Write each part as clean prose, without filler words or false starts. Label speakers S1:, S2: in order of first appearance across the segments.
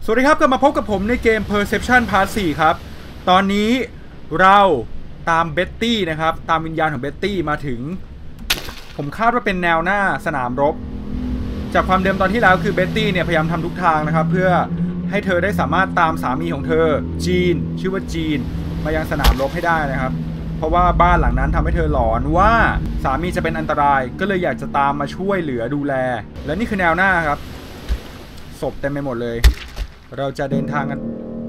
S1: สวัสดีครับกลับมาพบกับผมในเกม Perception Part 4 ครับตอนนี้เราตามเบ็ตตี้นะครับตามวิญญาณของเบ็ตตี้มาถึงผมคาดว่าเป็นแนวหน้าสนามรบจากความเดิมตอนที่แล้วคือเบ็ตตี้เนี่ยพยายามทำทุกทางนะครับเพื่อให้เธอได้สามารถตามสามีของเธอจีนชื่อว่าจีนมายังสนามรบให้ได้นะครับเพราะว่าบ้านหลังนั้นทำให้เธอหลอนว่าสามีจะเป็นอันตรายก็เลยอยากจะตามมาช่วยเหลือดูแลและนี่คือแนวหน้าครับศพเต็มไปหมดเลยเราจะเดินทางกัน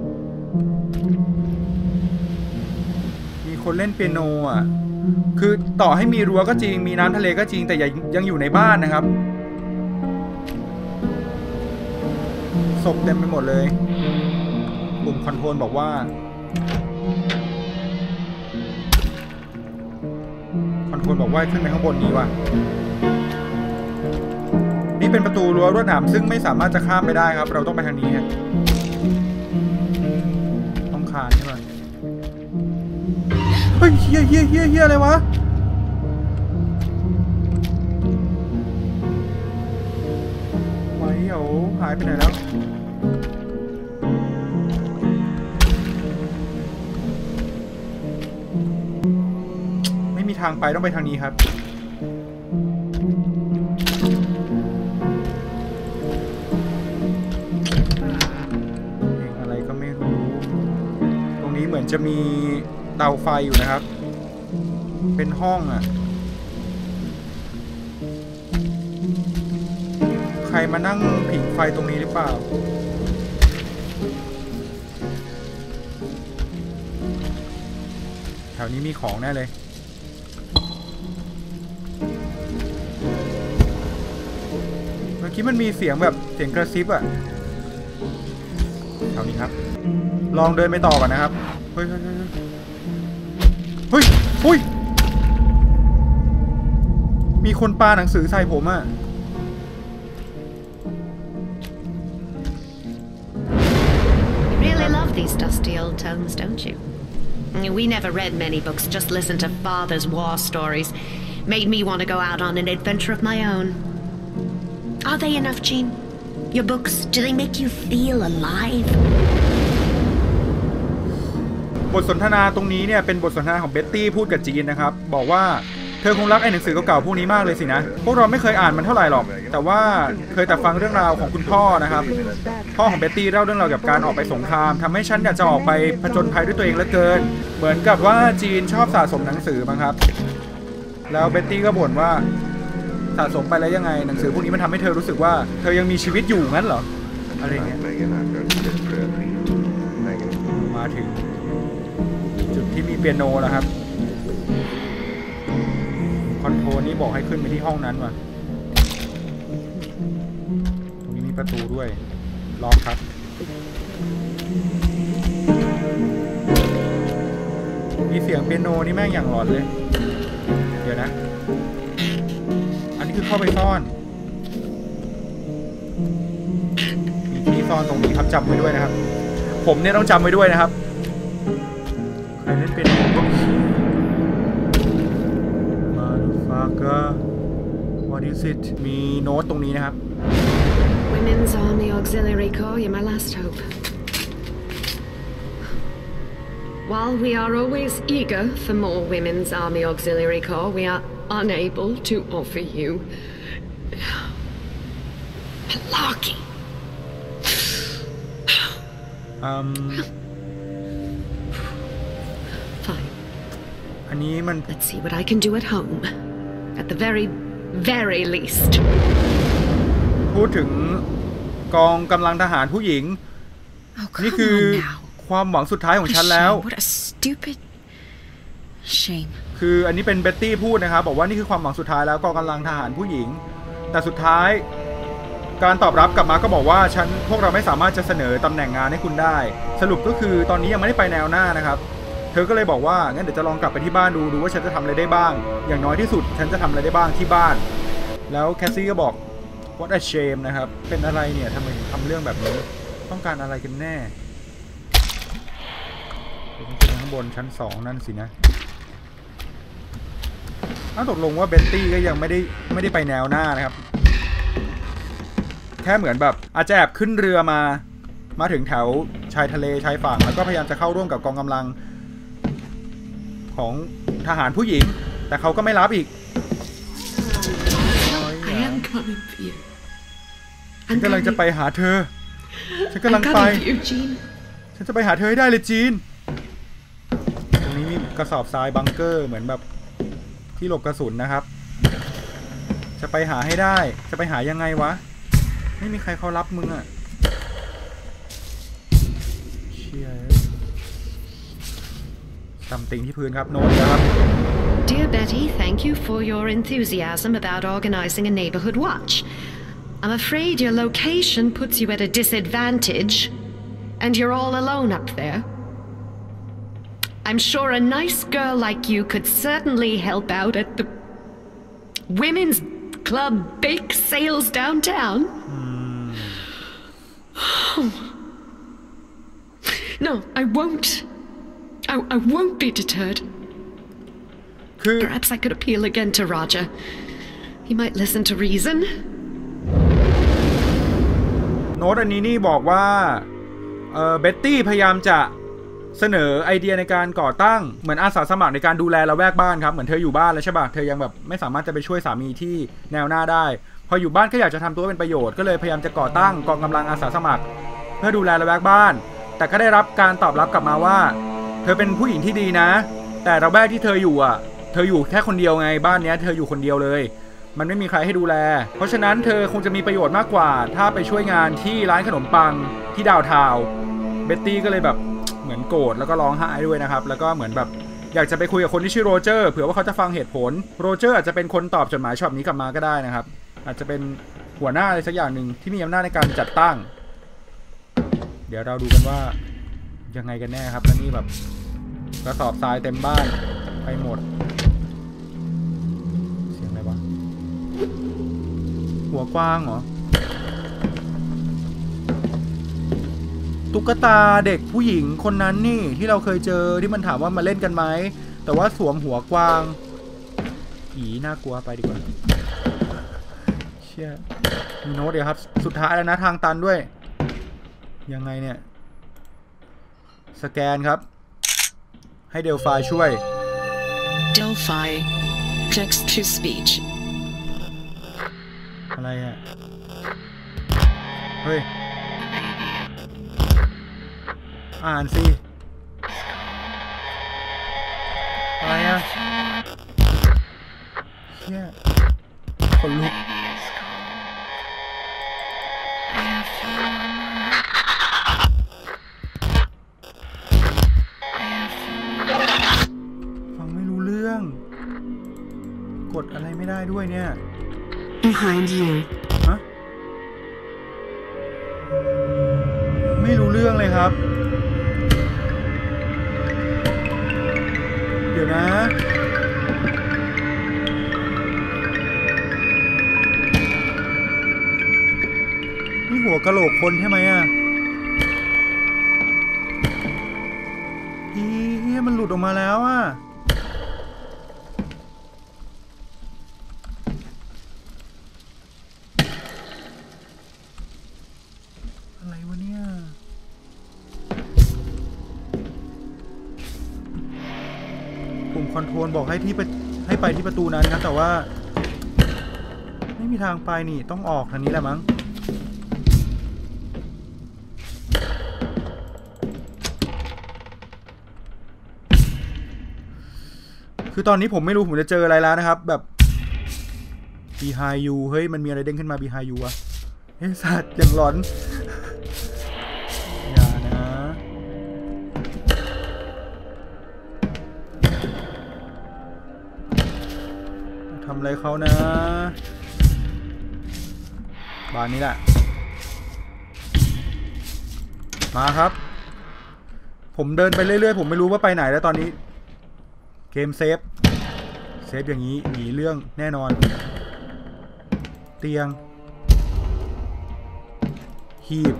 S1: มีคนเล่นเปียโนอ่ะคือต่อให้มีรั้วก็จริงมีน้ำทะเลก็จริงแต่ยังอยู่ในบ้านนะครับศพเต็มไปหมดเลยปุ่มคอนโทรลบอกว่าขึ้นไปข้างบนนี้ว่ะนี่เป็นประตูรั้วลวดหนามซึ่งไม่สามารถจะข้ามไปได้ครับเราต้องไปทางนี้ฮะต้องคานใช่ไหมเฮ้ยเฮียอะไรวะไว้เดี๋ยวหายไปไหนแล้วไม่มีทางไปต้องไปทางนี้ครับเหมือนจะมีเตาไฟอยู่นะครับเป็นห้องอ่ะใครมานั่งผิงไฟตรงนี้หรือเปล่าแถวนี้มีของแน่เลยเมื่อกี้มันมีเสียงแบบเสียงกระซิบอ่ะแถวนี้ครับลองเดินไปต่อก่อนนะครับเฮ้ยมีคนปาหนังสือใส่ผมอ่ะ
S2: You really love these dusty old tomes, don't you? We never read many books, just listened to Father's war stories. Made me want to go out on an adventure of my own. Are they enough, Jean? Your books, do they make you feel alive?
S1: บทสนทนาตรงนี้เนี่ยเป็นบทสนทนาของเบ็ตตี้พูดกับจีนนะครับบอกว่าเธอคงรักไอ้หนังสือเก่าๆพวกนี้มากเลยสินะพวกเราไม่เคยอ่านมันเท่าไหร่หรอกแต่ว่าเคยแต่ฟังเรื่องราวของคุณพ่อนะครับพ่อของเบ็ตตี้เล่าเรื่องราวเกี่ยวกับการออกไปสงครามทำให้ฉันอยากจะออกไปผจญภัยด้วยตัวเองเหลือเกินเหมือนกับว่าจีนชอบสะสมหนังสือมั้งครับแล้วเบ็ตตี้ก็บ่นว่าสะสมไปแล้วยังไงหนังสือพวกนี้มันทำให้เธอรู้สึกว่าเธอยังมีชีวิตอยู่งั้นเหรออะไรเงี้ยมาถึงจุดที่มีเปียโนแล้วครับคอนโทรลนี้บอกให้ขึ้นไปที่ห้องนั้นว่ะตรงนี้มีประตูด้วยล็อกครับมีเสียงเปียโนนี่แม่งอย่างหลอนเลยเดี๋ยวนะอันนี้คือเข้าไปซ่อนมีที่ซ่อนตรงนี้ครับจำไว้ด้วยนะครับผมเนี่ยต้องจำไว้ด้วยนะครับใครเล่นเป็นมาดูฟาเกอร์ What is it มีโน้ตตรงนี้นะครับ
S2: Women's Army Auxiliary Corps, you're my last hope. While we are always eager for more Women's Army Auxiliary Corps, we are unable to offer you Malarkey. Fine.
S1: อันนี้มัน
S2: Let's see what I can do at home. At the very least.
S1: พูดถึงกองกำลังทหารผู้หญิงนี่คือความหวังสุดท้ายของฉันแล้ว
S2: What a stupid shame.
S1: คืออันนี้เป็นเบ็ตตี้พูดนะครับบอกว่านี่คือความหวังสุดท้ายแล้วกองกำลังทหารผู้หญิงแต่สุดท้ายการตอบรับกลับมาก็บอกว่าพวกเราไม่สามารถจะเสนอตำแหน่งงานให้คุณได้สรุปก็คือตอนนี้ยังไม่ได้ไปแนวหน้านะครับเธอก็เลยบอกว่างั้นเดี๋ยวจะลองกลับไปที่บ้านดูว่าฉันจะทำอะไรได้บ้างอย่างน้อยที่สุดฉันจะทำอะไรได้บ้างที่บ้านแล้วแคสซี่ก็บอก what a shame นะครับเป็นอะไรเนี่ยทำไมทำเรื่องแบบนี้ต้องการอะไรกันแน่ขึ้นข้างบนชั้น2นั่นสินะตกลงว่าเบ็ตตี้ก็ยังไม่ได้ไปแนวหน้านะครับ แค่เหมือนแบบอาจจะแอบขึ้นเรือมามาถึงแถวชายทะเลชายฝั่งแล้วก็พยายามจะเข้าร่วมกับกองกำลังของทหารผู้หญิงแต่เขาก็ไม่รับอีก
S3: I am coming for you.
S1: ฉันกำลังจะไปหาเธอฉันกำลังไป
S3: I'm coming for you, Jean.
S1: ฉันจะไปหาเธอให้ได้เลยจีนตรงนี้มีกระสอบทรายบังเกอร์เหมือนแบบที่หลบกระสุนนะครับจะไปหาให้ได้จะไปหายังไงวะไม่มีใครเขารับมึงอะเชี่ยซัมติงที่พื้นครับโน้ตนะครับ
S2: Dear Betty, thank you for your enthusiasm about organizing a neighborhood watch. I'm afraid your location puts you at a disadvantage, and you're all alone up there. I'm sure a nice girl like you could certainly help out at the women's club bake sales downtown. No, I won't. I won't be deterred.
S1: คือ
S2: Perhaps I could appeal again to Roger. He might listen to reason.
S1: โน้ตอันนี้นี่บอกว่าเบ็ตตี้พยายามจะเสนอไอเดียในการก่อตั้งเหมือนอาสาสมัครในการดูแลละแวกบ้านครับเหมือนเธออยู่บ้านแล้วใช่ป่ะเธอยังแบบไม่สามารถจะไปช่วยสามีที่แนวหน้าได้พออยู่บ้านก็อยากจะทำตัวเป็นประโยชน์ก็เลยพยายามจะก่อตั้งกองกำลังอาสาสมัครเพื่อดูแลละแวกบ้านแต่ก็ได้รับการตอบรับกลับมาว่าเธอเป็นผู้หญิงที่ดีนะแต่ละแวกที่เธออยู่อ่ะเธออยู่แค่คนเดียวไงบ้านนี้เธออยู่คนเดียวเลยมันไม่มีใครให้ดูแลเพราะฉะนั้นเธอคงจะมีประโยชน์มากกว่าถ้าไปช่วยงานที่ร้านขนมปังที่ดาวน์ทาวน์เบ็ตตี้ก็เลยแบบเหมือนโกรธแล้วก็ร้องไห้ด้วยนะครับแล้วก็เหมือนแบบอยากจะไปคุยกับคนที่ชื่อโรเจอร์เผื่อว่าเขาจะฟังเหตุผลโรเจอร์อาจจะเป็นคนตอบจดหมายฉบับนี้กลับมาก็ได้นะครับอาจจะเป็นหัวหน้าอะไรสักอย่างหนึ่งที่มีอำนาจในการจัดตั้งเดี๋ยวเราดูกันว่ายังไงกันแน่ครับแล้วนี่แบบกระสอบทรายเต็มบ้านไปหมดเสียงอะไรวะหัวกว้างเหรอตุ๊กตาเด็กผู้หญิงคนนั้นนี่ที่เราเคยเจอที่มันถามว่ามาเล่นกันไหมแต่ว่าสวมหัวกว้างอีน่ากลัวไปดีกว่าเชี่ยมีโน้ตเดี๋ยวครับสุดท้ายแล้วนะทางตันด้วยยังไงเนี่ยสแกนครับให้เดลไฟช่วย
S3: Delphi. Text to speech.
S1: อะไรอ่ะเฮ้ยอ่านสิอะไรอ่ะเชี่ยคนลุกฟังไม่รู้เรื่องกดอะไรไม่ได้ด้วยเนี่ย
S3: Behind you.
S1: ฮะไม่รู้เรื่องเลยครับเดี๋ยวนะนี่หัวกะโหลกคนใช่ไหมอ่ะมันหลุดออกมาแล้วอ่ะอะไรวะเนี่ยปุ่มคอนโทรลบอกให้ไปที่ประตูนั้นนะแต่ว่าไม่มีทางไปนี่ต้องออกทางนี้แหละมั้งคือตอนนี้ผมไม่รู้ผมจะเจออะไรแล้วนะครับแบบ Behind you เฮ้ยมันมีอะไรเด้งขึ้นมา Behind you อะเฮ้ยสัตว์อย่างหลอนอย่านะทำอะไรเขานะบ้านนี้แหละมาครับผมเดินไปเรื่อยๆผมไม่รู้ว่าไปไหนแล้วตอนนี้เกมเซฟอย่างนี้หนีเรื่องแน่นอนเตียงหีบ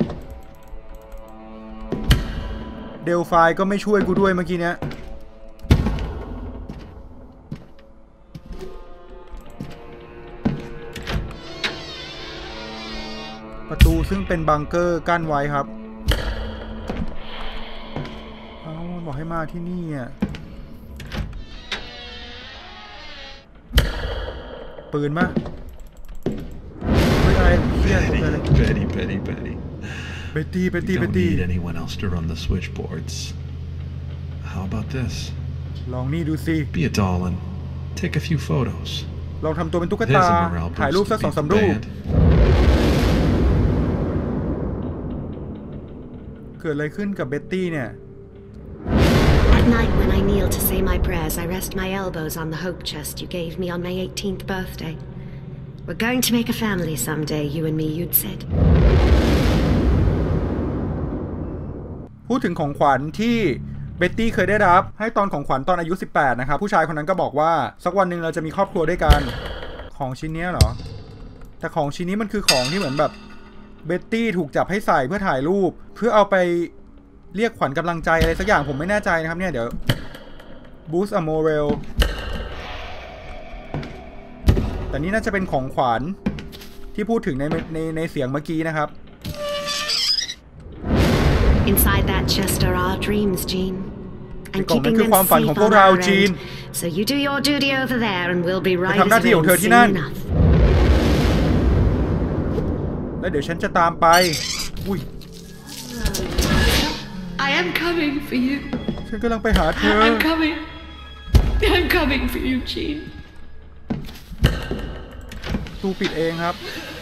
S1: เดลไฟก็ไม่ช่วยกูด้วยเมื่อกี้เนี้ยประตูซึ่งเป็นบังเกอร์กั้นไว้ครับให้มาที่นี่อ่ะปืนมาไม่อะไรเฮียตกใจเลย
S4: Betty.
S1: Betty
S4: Don't need anyone else to run the switchboards. How about this?
S1: ลองนี่ดูสิ
S4: Be a doll and take a few photos.
S1: ลองทำตัวเป็นตุ๊ก
S4: There's
S1: ตา
S4: a morale
S1: ถ่ายรูป
S4: boost
S1: สัก
S4: to
S1: 2-3
S4: the
S1: รูป
S4: band.
S1: เกิดอะไรขึ้นกับเบ็ตตี้เนี่ย
S2: At night when I kneel to say my prayers, I rest my elbows on the hope chest you gave me on my 18th birthday. We're going to make a family someday, you and me, you'd said.
S1: พูดถึงของขวัญที่เบ็ตตี้เคยได้รับให้ตอนของขวัญตอนอายุ 18 นะครับผู้ชายคนนั้นก็บอกว่าสักวันหนึ่งเราจะมีครอบครัวด้วยกันของชิ้นนี้เหรอแต่ของชิ้นนี้มันคือของที่เหมือนแบบเบ็ตตี้ถูกจับให้ใส่เพื่อถ่ายรูปเพื่อเอาไปเรียกขวัญกำลังใจอะไรสักอย่างผมไม่แน่ใจนะครับเนี่ยเดี๋ยว boost a morale แต่นี่น่าจะเป็นของขวัญที่พูดถึงในเสียงเมื่อกี้นะครับ
S2: Inside that chest are our dreams, Jean. And
S1: กล่องนั้น
S2: keeping
S1: คือ
S2: them
S1: ความฝันของ
S2: safe
S1: พวก
S2: on
S1: เรา
S2: our
S1: จีน
S2: end. So you do your duty over there and we'll be right
S1: ทำหน้าที่ของเธอที่นั่น
S2: soon enough.
S1: แล้วเดี๋ยวฉันจะตามไปอุ้ย
S3: I am coming for you.
S1: ฉันกำลังไปหาเธอ
S3: I'm coming for you, Jean.
S1: ตู้ปิดเองครับ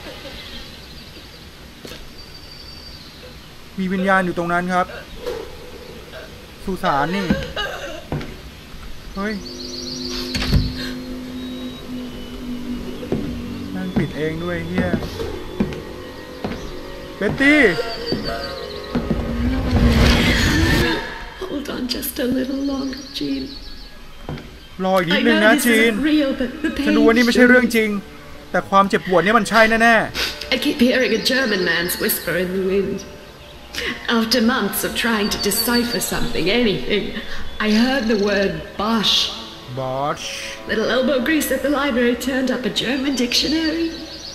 S1: มีวิญญาณอยู่ตรงนั้นครับสุสานนี่เฮ้ยนั่งปิดเองด้วยเฮียเบ็ตตี้
S3: Hold on just a little longer, Jean.
S1: รออีกนิด
S3: I
S1: นึง
S3: know
S1: นะ
S3: this
S1: จีน
S3: isn't real, but the
S1: ฉันรู้ว่านี่
S3: pain
S1: ไม่ใช่เรื่อง
S3: shows.
S1: จริงแต่ความเจ็บปวดเนี่ยมันใช่แน่
S3: I keep hearing a German man's whisper in the wind. After months of trying to decipher something, anything, I heard the word Bosch.
S1: ๆบอช
S3: Little elbow grease at the library turned up a German dictionary.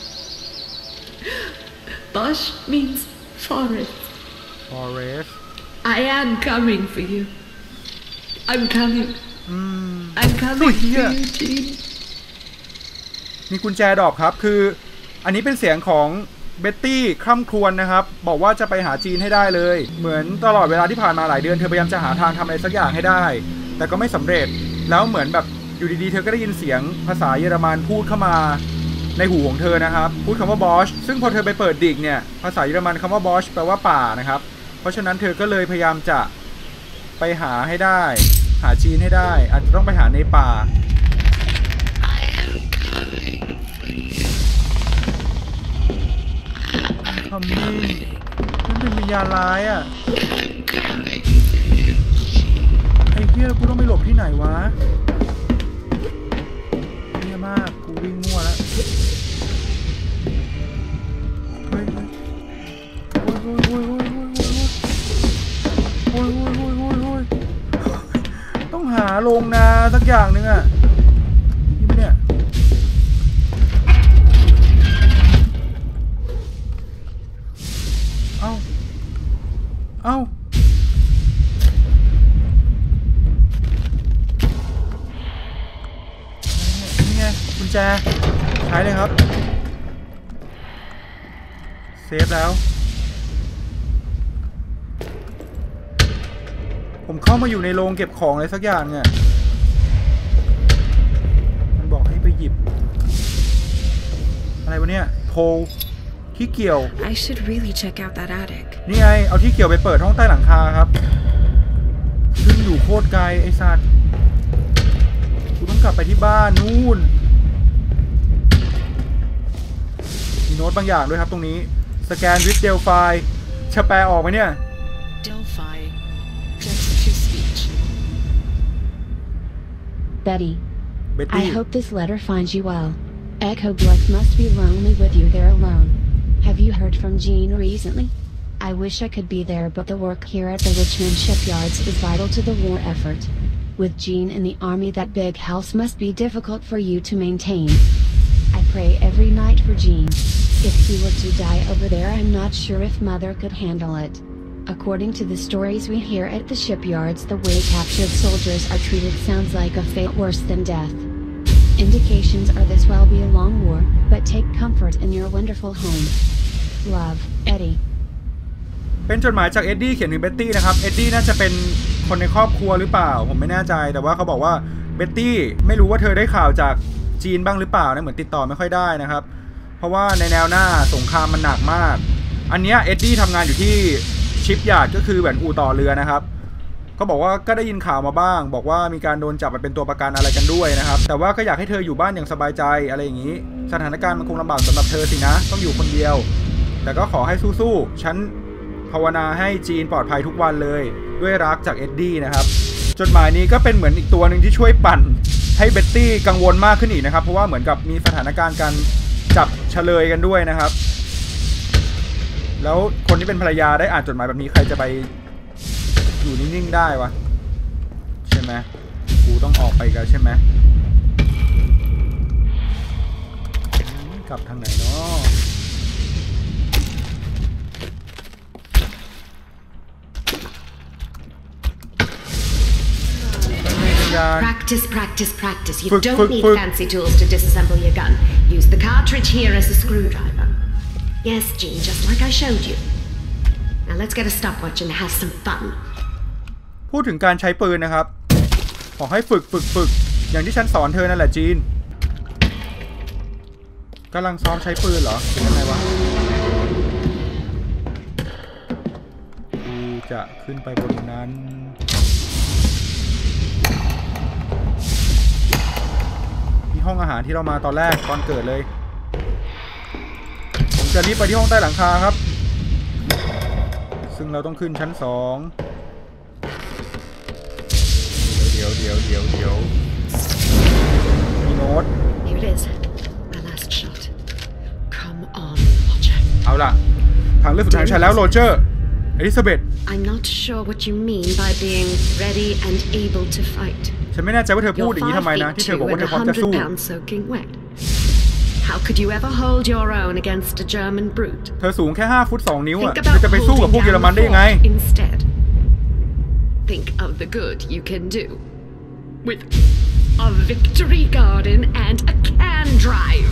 S3: Bosch means forest.
S1: ฟอเรส
S3: I am coming for you. I'm coming. I'm coming for you, Jean.
S1: มีกุญแจดอกครับคืออันนี้เป็นเสียงของเบ็ตตี้คร่ำครวญนะครับบอกว่าจะไปหาจีนให้ได้เลยเหมือนตลอดเวลาที่ผ่านมาหลายเดือนเธอพยายามจะหาทางทำอะไรสักอย่างให้ได้แต่ก็ไม่สำเร็จแล้วเหมือนแบบอยู่ดีๆเธอก็ได้ยินเสียงภาษาเยอรมันพูดเข้ามาในหูของเธอนะครับพูดคำว่าบอชซึ่งพอเธอไปเปิดดิกเนี่ยภาษาเยอรมันคำว่าบอชแปลว่าป่านะครับเพราะฉะนั้นเธอก็เลยพยายามจะไปหาให้ได้หาจีนให้ได้อาจจะต้องไปหาในป่าทำนี่นั่นเป็นวิญญาณร้ายอ่ะไอ้เหี้ยกูต้องไปหลบที่ไหนวะเหี้ยมากกูวิ่งมั่วแล้วเฮ้ยโอ้ยต้องหาโรงนาสักอย่างหนึ่งอ่ะนี่มันเนี่ยเอ้านี่ไงกุญแจใช้เลยครับเซฟแล้วผมเข้ามาอยู่ในโรงเก็บของอะไรสักอย่างเนี่ยมันบอกให้ไปหยิบอะไรวะเนี่ยโพลที่เกี่ยว
S3: I should really check out that attic.
S1: นี่ไงเอาที่เกี่ยวไปเปิดห้องใต้หลังคาครับซึ่งอยู่โคตรไกลไอ้สัตว์กูต้องกลับไปที่บ้านนู่นมีโน้ตบางอย่างด้วยครับตรงนี้สแกนวิดเดลไฟจะแปลออกไหมเนี่ย
S3: Delphi. Text to speech.
S5: Betty,
S1: เบ็ตตี้
S5: I hope this letter finds you well. Echo Black must be lonely with you there alone. Have you heard from Jean recently? I wish I could be there, but the work here at the Richmond shipyards is vital to the war effort. With Jean in the army, that big house must be difficult for you to maintain. I pray every night for Jean. If he were to die over there, I'm not sure if Mother could handle it. According to the stories we hear at the shipyards, the way captured soldiers are treated sounds like a fate worse than death. Indications are this will be a long war, but take comfort in your wonderful home. Love, Eddie.
S1: เป็นจดหมายจากเอ็ดดี้เขียนถึงเบ็ตตี้นะครับเอ็ดดี้น่าจะเป็นคนในครอบครัวหรือเปล่าผมไม่แน่ใจแต่ว่าเขาบอกว่าเบ็ตตี้ไม่รู้ว่าเธอได้ข่าวจากจีนบ้างหรือเปล่านะเหมือนติดต่อไม่ค่อยได้นะครับเพราะว่าในแนวหน้าสงครามมันหนักมากอันเนี้ยเอ็ดดี้ทำงานอยู่ที่ชิปยาร์ดก็คือเหมือนอู่ต่อเรือนะครับก็บอกว่าก็ได้ยินข่าวมาบ้างบอกว่ามีการโดนจับไปเป็นตัวประกันอะไรกันด้วยนะครับแต่ว่าก็อยากให้เธออยู่บ้านอย่างสบายใจอะไรอย่างนี้สถานการณ์มันคงลำบากสำหรับเธอสินะต้องอยู่คนเดียวแต่ก็ขอให้สู้ๆฉันภาวนาให้จีนปลอดภัยทุกวันเลยด้วยรักจากเอ็ดดี้นะครับจดหมายนี้ก็เป็นเหมือนอีกตัวหนึ่งที่ช่วยปั่นให้เบ็ตตี้กังวลมากขึ้นอีกนะครับเพราะว่าเหมือนกับมีสถานการณ์การจับเฉลยกันด้วยนะครับแล้วคนที่เป็นภรรยาได้อ่านจดหมายแบบนี้ใครจะไปอยู่นิ่งๆได้วะใช่ไหมกูต้องออกไปกันใช่ไหมกลับทางไหนเนาะ
S2: Practice, practice, practice. You don't need fancy tools to disassemble your gun. Use the cartridge here as a screwdriver. Yes, Jean, just like I showed you. Now let's get a stopwatch and have some fun.
S1: พูดถึงการใช้ปืนนะครับขอให้ฝึกอย่างที่ฉันสอนเธอนั่นแหละจีนกำลังซ้อมใช้ปืนเหรอเป็นยังไงวะกูจะขึ้นไปบนนั้นที่ห้องอาหารที่เรามาตอนแรกตอนเกิดเลยผมจะรีบไปที่ห้องใต้หลังคาครับซึ่งเราต้องขึ้นชั้น2เดี๋ยวมีโน้ต
S2: Here it is. My last shot. Come on, Roger.
S1: เอาล่ะทางเลือกสุดท้ายของฉันแล้วโรเจอร์อลิซาเบธ
S2: I'm not sure what you mean by being ready and able to fight.
S1: ฉันไม่แน่ใจว่าเธอพูดอย่างนี้ทำไมนะที่เธอบอกว่าเธอพร้อมจะสู้
S2: How could you ever hold your own against a German brute?
S1: เธอสูงแค่5 ฟุต 2 นิ้วอ่ะเธอจะไปสู้กับพวกเยอรมันได้ยังไง
S2: Instead, think of the good you can do with a victory garden and a can drive.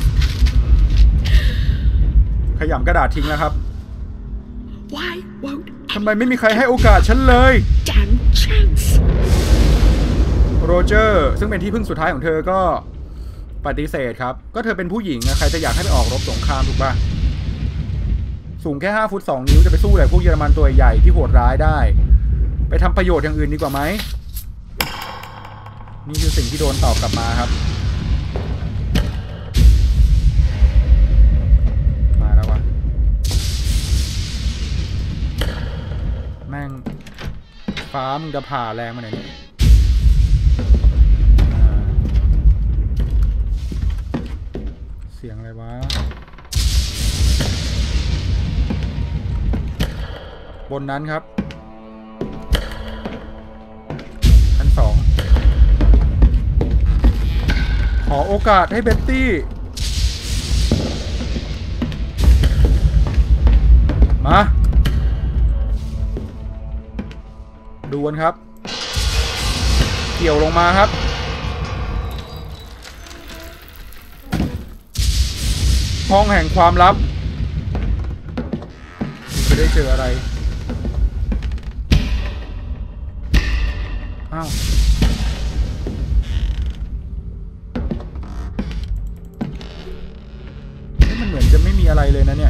S1: ขยำกระดาษทิ้งแล้วครับ
S2: Why won't
S1: ทำไมไม่มีใครให้โอกาสฉันเลย
S2: damn chance?
S1: โรเจอร์ซึ่งเป็นที่พึ่งสุดท้ายของเธอก็ปฏิเสธครับก็เธอเป็นผู้หญิงใครจะอยากให้ไปออกรบสงครามถูกป่ะสูงแค่5 ฟุต 2 นิ้วจะไปสู้กับพวกเยอรมันตัวใหญ่ที่โหดร้ายได้ไปทำประโยชน์อย่างอื่นดีกว่าไหมนี่คือสิ่งที่โดนตอบกลับมาครับมาแล้ววะแม่งฟ้ามึงจะผ่าแรงมาไหนเนี่ยเสียงอะไรวะบนนั้นครับชั้น2ขอโอกาสให้เบ็ตตี้มาดูกันครับเกี่ยวลงมาครับห้องแห่งความลับจะได้เจออะไรอ้าวมันเหมือนจะไม่มีอะไรเลยนะเนี่ย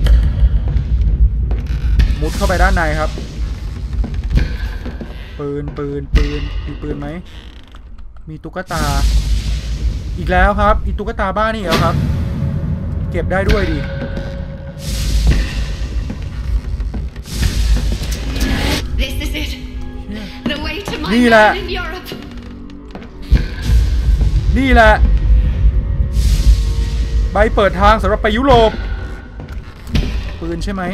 S1: มุดเข้าไปด้านในครับปืนมีปืนไหมมีตุ๊กตาอีกแล้วครับอีตุ๊กตาบ้านี่แล้วครับเก็บได้ด้วยดิ
S2: This is it. The way to my
S1: man
S2: in Europe.
S1: นี่แหละใบเปิดทางสำหรับไปยุโรปปืนใช่ไหม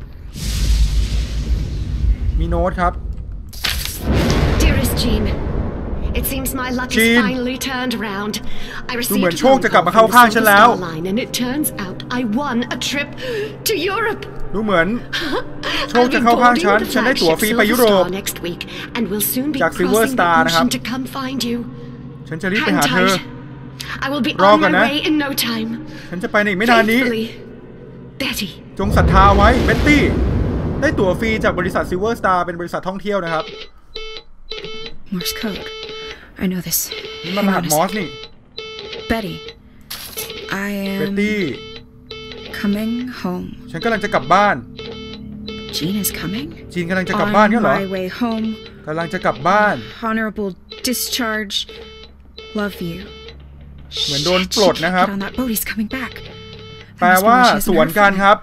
S1: มีโน้ตครับ
S2: Dearest Jean, it seems my luck has finally turned around. I received
S1: ดูเหมือนโชคจะกลับมาเข้าข้างฉันแล้ว
S2: and it turns out
S3: I won a trip to Europe.
S1: ดูเหมือนโชคจะเข้าข้างฉันได้ตั๋วฟรีไปยุโรป
S3: next week and will soon be
S1: จาก Silver
S3: crossing the
S1: Star นะครับ
S3: ocean to come find you.
S1: ฉันจะรีบไปหา
S3: Hang
S1: เธอ
S3: tight. I will be
S1: รอ
S3: on
S1: ก่อน
S3: my
S1: นะ
S3: way in no time.
S1: ฉันจะไปในอีกไม่นานนี้
S3: Faithfully, Betty.
S1: จงศรัทธาไว้เบ็ตตี้ได้ตั๋วฟรีจากบริษัท Silver Star เป็นบริษัทท่องเที่ยวนะครับ
S6: Morse code. I know this.
S1: นี่มันรหัสมอสนี่
S6: Betty. I
S1: เบ็ต
S6: am
S1: ตี้
S6: coming home.
S1: ฉันกำลังจะกลับบ้าน
S6: Jean is coming?
S1: จีนกำลังจะกลับบ้านเนี่ยเหรอ
S6: On my way home.
S1: กำลังจะกลับบ้าน
S6: Honorable discharge. Love you.
S1: เหมือนโดนปลดนะครับ
S6: Get on that boat. He's coming back.
S1: แปลว่าสวนกันครับ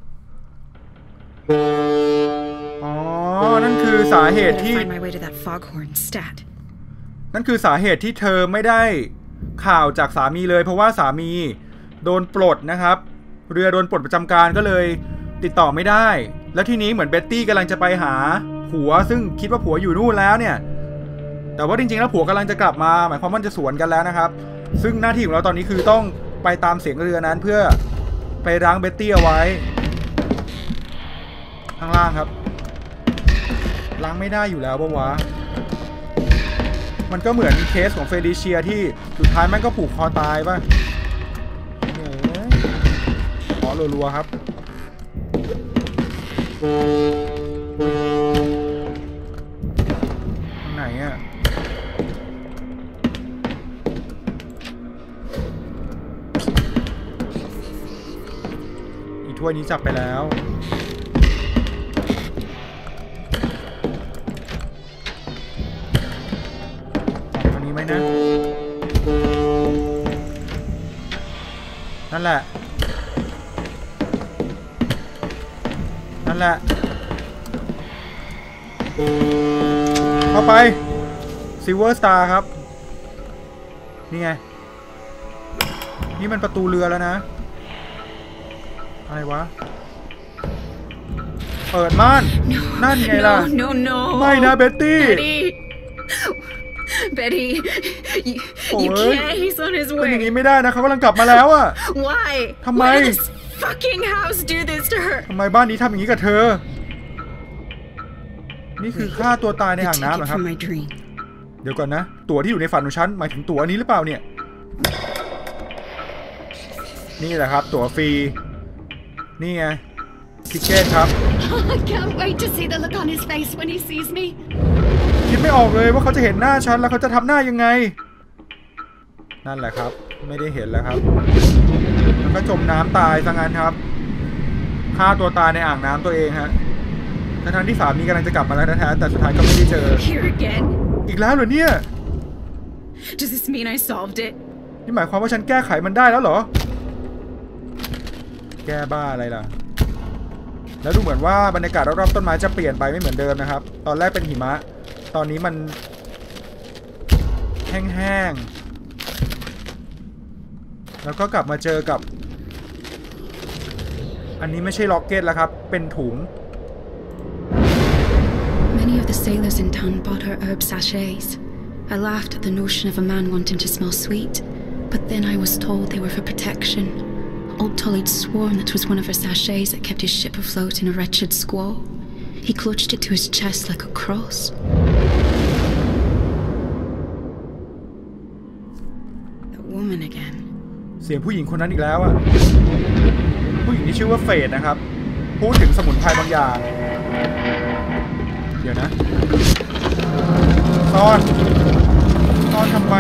S1: อ๋อ นั่นคือสาเหตุที่
S6: Find my way to that foghorn stat.
S1: นั่นคือสาเหตุที่เธอไม่ได้ข่าวจากสามีเลยเพราะว่าสามีโดนปลดนะครับเรือโดนปลดประจำการก็เลยติดต่อไม่ได้แล้วทีนี้เหมือนเบ็ตตี้กำลังจะไปหาผัวซึ่งคิดว่าผัวอยู่นู่นแล้วเนี่ยแต่ว่าจริงๆแล้วผัวกำลังจะกลับมาหมายความว่าจะสวนกันแล้วนะครับซึ่งหน้าที่ของเราตอนนี้คือต้องไปตามเสียงเรือนั้นเพื่อไปรั้งเบ็ตตี้เอาไว้ข้างล่างครับรั้งไม่ได้อยู่แล้วปะวะมันก็เหมือนเคสของเฟลิเชียที่สุดท้ายแม่งก็ผูกคอตายป่ะขอรัวๆครับทางไหนอ่ะอีถ้วยนี้จับไปแล้วไหมนะนั่นแหละเข้าไป Silver Star ครับนี่ไงนี่มันประตูเรือแล้วนะอะไรวะเปิดม่านนั่นไงล่ะ
S6: No.
S1: ไม่นะเบ็ตตี้
S6: Betty, you can't. He's on his
S1: เป็นอย่าง
S6: way.
S1: นี้ไม่ได้นะเขากำลังกลับมาแล้วอะ
S6: Why?
S1: ทำไม
S6: Why did this fucking house do this to her?
S1: ทำไมบ้านนี้ทำอย่างนี้กับเธอนี่คือฆ่าตัวตายใน
S6: The
S1: อ่างน้ำเหรอ
S6: ticket
S1: ครับ
S6: from my dream.
S1: เดี๋ยวก่อนนะตั๋วที่อยู่ในฝันของฉันหมายถึงตั๋วอันนี้หรือเปล่าเนี่ยนี่แหละครับตั๋วฟรีนี่ไงทิเก็ตครับ
S3: I can't wait to see the look on his face when he sees me.
S1: คิดไม่ออกเลยว่าเขาจะเห็นหน้าฉันแล้วเขาจะทำหน้ายังไงนั่นแหละครับไม่ได้เห็นแล้วครับแล้วก็จมน้ำตายซะงั้นครับฆ่าตัวตายในอ่างน้ำตัวเองฮะทั้งที่สามีกำลังจะกลับมาแล้วแท้ๆแต่สุดท้ายก็ไม่ได้เจอ
S6: Here again?
S1: อีกแล้วเหรอเนี่ย
S6: Does this mean I solved it?
S1: นี่หมายความว่าฉันแก้ไขมันได้แล้วเหรอแก้บ้าอะไรล่ะแล้วดูเหมือนว่าบรรยากาศรอบๆต้นไม้จะเปลี่ยนไปไม่เหมือนเดิมนะครับตอนแรกเป็นหิมะตอนนี้มันแห้งๆแล้วก็กลับมาเจอกับอันนี้ไม่ใช่ล็อกเก็ตแล้วครับเป็นถุง
S6: Many of the sailors in town bought her herb sachets. I laughed at the notion of a man wanting to smell sweet, but then I was told they were for protection. Old Tully'd sworn that was one of her sachets that kept his ship afloat in a wretched squall. He clutched it to his chest like a cross. That woman again.
S1: เสียงผู้หญิงคนนั้นอีกแล้วอะผู้หญิงที่ชื่อว่าเฟดนะครับพูดถึงสมุนไพรบางอย่างเดี๋ยวนะซ่อนทำไม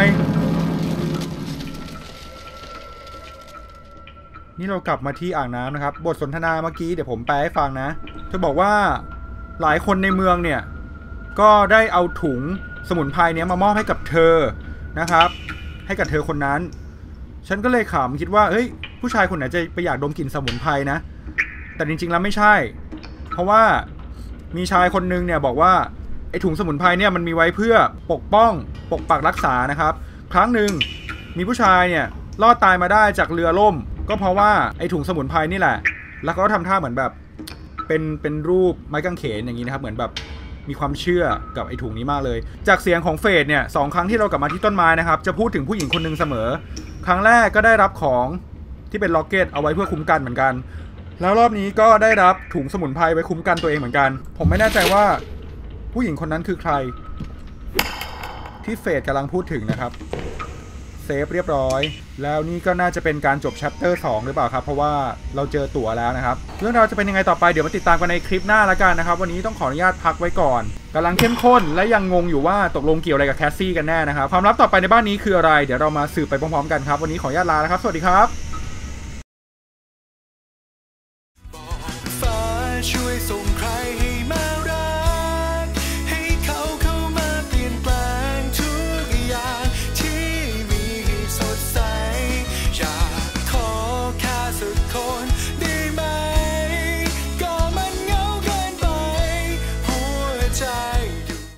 S1: นี่เรากลับมาที่อ่างน้ำนะครับบทสนทนาเมื่อกี้เดี๋ยวผมแปลให้ฟังนะเธอบอกว่าหลายคนในเมืองเนี่ยก็ได้เอาถุงสมุนไพรเนี้ยมามอบให้กับเธอนะครับให้กับเธอคนนั้นฉันก็เลยขำคิดว่าเฮ้ยผู้ชายคนไหนจะไปอยากดมกลิ่นสมุนไพรนะแต่จริงๆแล้วไม่ใช่เพราะว่ามีชายคนนึงเนี่ยบอกว่าไอ้ถุงสมุนไพรเนี่ยมันมีไว้เพื่อปกป้องปกปักรักษานะครับครั้งหนึ่งมีผู้ชายเนี่ยรอดตายมาได้จากเรือล่มก็เพราะว่าไอ้ถุงสมุนไพรนี่แหละแล้วก็ทำท่าเหมือนแบบเป็นรูปไม้กางเขนอย่างนี้นะครับเหมือนแบบมีความเชื่อกับไอ้ถุงนี้มากเลยจากเสียงของเฟดเนี่ย2 ครั้งที่เรากลับมาที่ต้นไม้นะครับจะพูดถึงผู้หญิงคนหนึ่งเสมอครั้งแรกก็ได้รับของที่เป็นล็อกเก็ตเอาไว้เพื่อคุ้มกันเหมือนกันแล้วรอบนี้ก็ได้รับถุงสมุนไพรไว้คุ้มกันตัวเองเหมือนกันผมไม่แน่ใจว่าผู้หญิงคนนั้นคือใครที่เฟดกำลังพูดถึงนะครับเซฟเรียบร้อยแล้วนี่ก็น่าจะเป็นการจบ chapter 2หรือเปล่าครับเพราะว่าเราเจอตั๋วแล้วนะครับเรื่องราวจะเป็นยังไงต่อไปเดี๋ยวมาติดตามกันในคลิปหน้าละกันนะครับวันนี้ต้องขออนุญาตพักไว้ก่อนกำลังเข้มข้นและยังงงอยู่ว่าตกลงเกี่ยวอะไรกับแคสซี่กันแน่นะครับความลับต่อไปในบ้านนี้คืออะไรเดี๋ยวเรามาสืบไปพร้อมๆกันครับวันนี้ขออนุญาตลาแล้วครับสวัสดีครับ